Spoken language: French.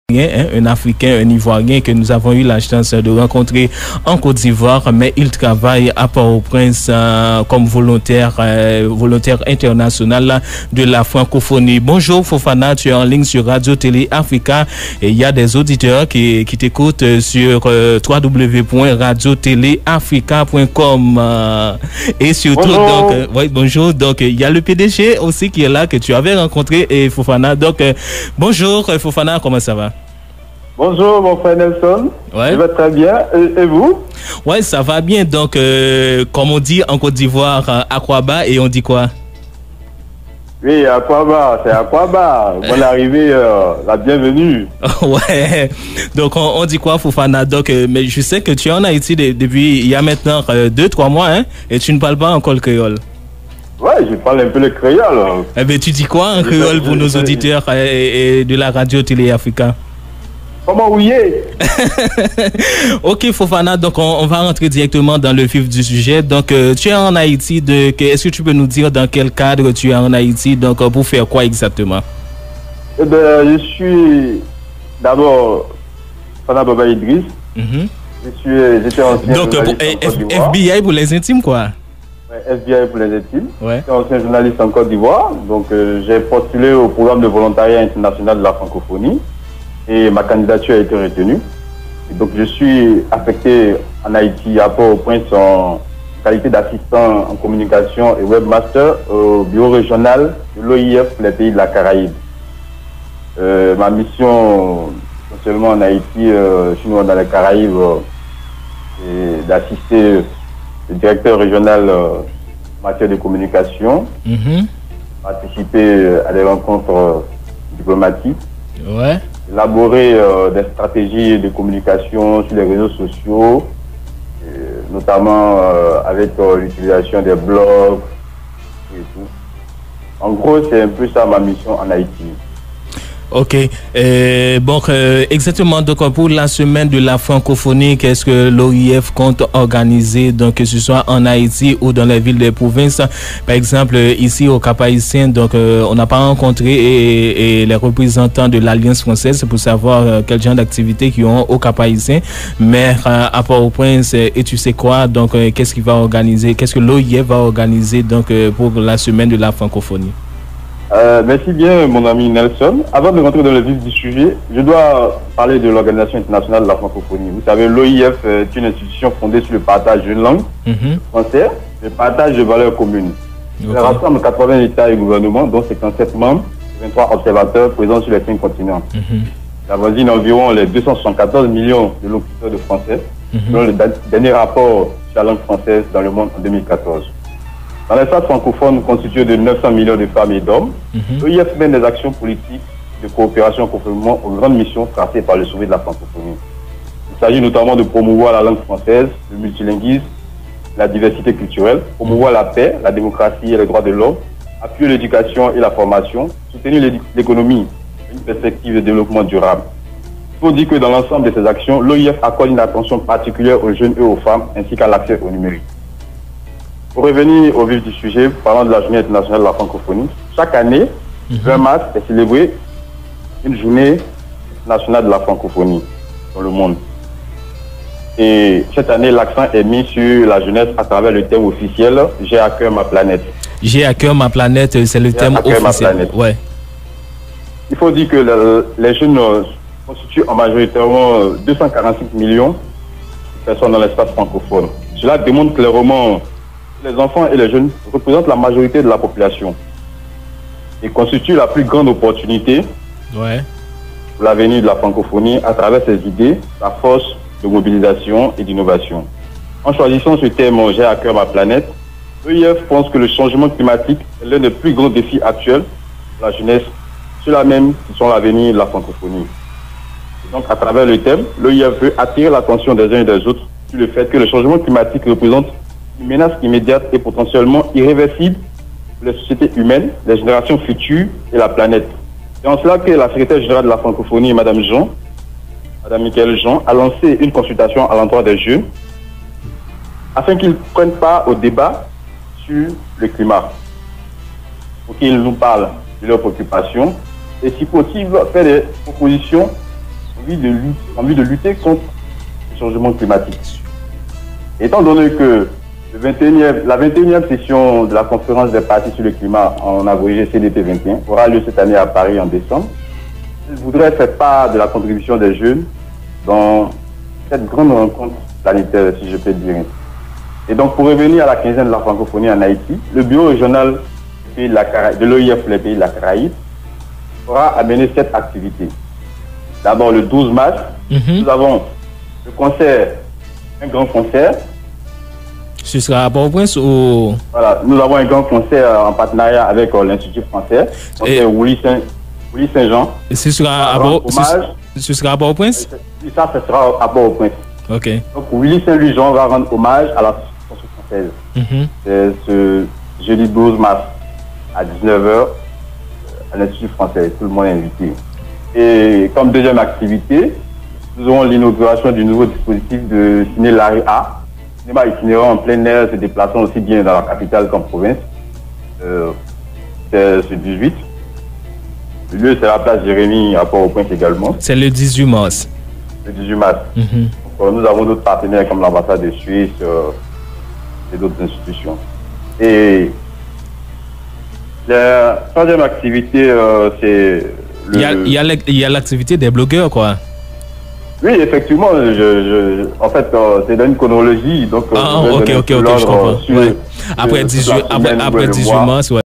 Un Africain, un Ivoirien que nous avons eu la chance de rencontrer en Côte d'Ivoire, mais il travaille à Port-au-Prince comme volontaire international de la francophonie. Bonjour Fofana, tu es en ligne sur Radio Télé Africa et il y a des auditeurs qui t'écoutent sur www.radiotéléafrica.com et surtout bonjour. Bonjour, donc il y a le PDG aussi qui est là que tu avais rencontré et Fofana. Donc bonjour Fofana, comment ça va? Bonjour mon frère Nelson, ouais. Je vais très bien, et vous? Ouais, ça va bien, donc comme on dit en Côte d'Ivoire, Aquaba, et on dit quoi? Oui, Aquaba, c'est Aquaba, bonne arrivée, la bienvenue. Ouais, donc on dit quoi Fofana? Donc, mais je sais que tu es en Haïti depuis il y a maintenant 2-3 mois, hein, et tu ne parles pas encore le créole. Ouais, je parle un peu le créole. Eh bien, tu dis quoi en créole pour nos auditeurs et de la radio Télé Africa? Comment vous y est? Ok Fofana, donc on va rentrer directement dans le vif du sujet. Donc tu es en Haïti, est-ce que tu peux nous dire dans quel cadre tu es en Haïti, donc pour faire quoi exactement? Eh bien, je suis d'abord Fana Baba Idriss. J'étais ancien donc journaliste en Côte d'Ivoire. FBI pour les intimes quoi? Ouais, FBI pour les intimes. Ouais. J'étais ancien journaliste en Côte d'Ivoire, donc j'ai postulé au programme de volontariat international de la francophonie. Et ma candidature a été retenue. Et donc je suis affecté en Haïti à Port-au-Prince en qualité d'assistant en communication et webmaster au bureau régional de l'OIF pour les pays de la Caraïbe. Ma mission, essentiellement en Haïti, je suis dans les Caraïbes, et d'assister le directeur régional en matière de communication, participer à des rencontres diplomatiques. Ouais. Élaborer des stratégies de communication sur les réseaux sociaux, notamment avec l'utilisation des blogs et tout. En gros, c'est un peu ça ma mission en Haïti. Ok. Bon, exactement. Donc, pour la semaine de la francophonie, qu'est-ce que l'OIF compte organiser, donc que ce soit en Haïti ou dans les villes des provinces? Par exemple, ici au Cap-Haïtien, donc on n'a pas rencontré et les représentants de l'Alliance française pour savoir quel genre d'activités qu'ils ont au Cap-Haïtien. Mais à Port-au-Prince, et tu sais quoi? Donc, qu'est-ce qu'il va organiser? Qu'est-ce que l'OIF va organiser donc pour la semaine de la francophonie? Merci bien, mon ami Nelson. Avant de rentrer dans le vif du sujet, je dois parler de l'Organisation internationale de la francophonie. Vous savez, l'OIF est une institution fondée sur le partage d'une langue française, le partage de valeurs communes. Elle rassemble 80 États et gouvernements, dont 57 membres, 23 observateurs présents sur les 5 continents. La voisine environ les 274 millions de locuteurs de français, selon le dernier rapport sur la langue française dans le monde en 2014. Dans l'espace francophone constitué de 900 millions de femmes et d'hommes, l'OIF mène des actions politiques de coopération conformément aux grandes missions tracées par le sommet de la francophonie. Il s'agit notamment de promouvoir la langue française, le multilinguisme, la diversité culturelle, promouvoir la paix, la démocratie et les droits de l'homme, appuyer l'éducation et la formation, soutenir l'économie et une perspective de développement durable. Il faut dire que dans l'ensemble de ces actions, l'OIF accorde une attention particulière aux jeunes et aux femmes ainsi qu'à l'accès au numérique. Pour revenir au vif du sujet, parlant de la journée internationale de la francophonie, chaque année, 20 mars est célébrée une journée nationale de la francophonie dans le monde. Et cette année, l'accent est mis sur la jeunesse à travers le thème officiel « J'ai à cœur ma planète ». J'ai à cœur ma planète, c'est le thème officiel. Ouais. Il faut dire que les jeunes constituent en majoritairement 245 millions de personnes dans l'espace francophone. Cela démontre clairement les enfants et les jeunes représentent la majorité de la population et constituent la plus grande opportunité pour l'avenir de la francophonie à travers ses idées, sa force de mobilisation et d'innovation. En choisissant ce thème « J'ai à cœur ma planète », l'OIF pense que le changement climatique est l'un des plus grands défis actuels pour la jeunesse, ceux-là même qui sont l'avenir de la francophonie. Et donc, à travers le thème, l'OIF veut attirer l'attention des uns et des autres sur le fait que le changement climatique représente une menace immédiate et potentiellement irréversible pour les sociétés humaines, les générations futures et la planète. C'est en cela que la secrétaire générale de la francophonie, Madame Michaëlle Jean, a lancé une consultation à l'endroit des jeunes afin qu'ils prennent part au débat sur le climat, pour qu'ils nous parlent de leurs préoccupations et si possible faire des propositions en vue de lutter contre le changement climatique. Étant donné que la 21e session de la conférence des partis sur le climat, en abrégé CDP 21, aura lieu cette année à Paris en décembre, je voudrais faire part de la contribution des jeunes dans cette grande rencontre planétaire, si je peux dire. Et donc, pour revenir à la quinzaine de la francophonie en Haïti, le bureau régional de l'OIF pour les pays de la Caraïbe aura amené 7 activités. D'abord, le 12 mars, nous avons le concert, un grand concert. Ce sera à Port-au-Prince ou... Voilà, nous avons un grand concert en partenariat avec l'Institut français, concert Willy Saint-Jean. Ce sera à Port-au-Prince? Ça, ce sera à Port-au-Prince. Ok. Donc, Willy Saint-Jean va rendre hommage à la chanson française. C'est ce jeudi 12 mars à 19h à l'Institut français. Tout le monde est invité. Et comme deuxième activité, nous aurons l'inauguration du nouveau dispositif de Ciné Larry A. Cinéma itinérant en plein air, se déplaçant aussi bien dans la capitale qu'en province. C'est ce 18. Le lieu, c'est la place Jérémy à Port-au-Prince également. C'est le 18 mars. Le 18 mars. Donc, nous avons d'autres partenaires comme l'ambassade de Suisse et d'autres institutions. Et la troisième activité, c'est... Il y a l'activité des blogueurs, quoi. Oui, effectivement. En fait, c'est dans une chronologie. Donc, ok, je comprends. Après 18 mars, ouais.